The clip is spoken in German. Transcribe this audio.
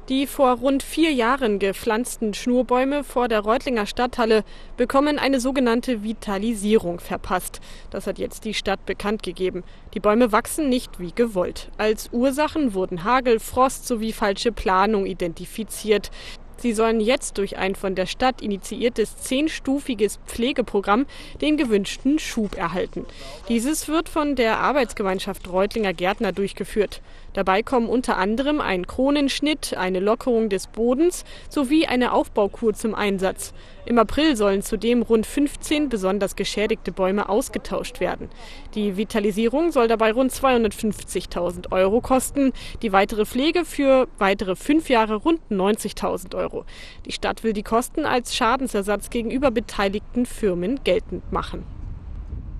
Die vor rund 4 Jahren gepflanzten Schnurrbäume vor der Reutlinger Stadthalle bekommen eine sogenannte Vitalisierung verpasst. Das hat jetzt die Stadt bekannt gegeben. Die Bäume wachsen nicht wie gewollt. Als Ursachen wurden Hagel, Frost sowie falsche Planung identifiziert. Sie sollen jetzt durch ein von der Stadt initiiertes 10-stufiges Pflegeprogramm den gewünschten Schub erhalten. Dieses wird von der Arbeitsgemeinschaft Reutlinger Gärtner durchgeführt. Dabei kommen unter anderem ein Kronenschnitt, eine Lockerung des Bodens sowie eine Aufbaukur zum Einsatz. Im April sollen zudem rund 15 besonders geschädigte Bäume ausgetauscht werden. Die Vitalisierung soll dabei rund 250.000 € kosten, die weitere Pflege für weitere 5 Jahre rund 90.000 €. Die Stadt will die Kosten als Schadensersatz gegenüber beteiligten Firmen geltend machen.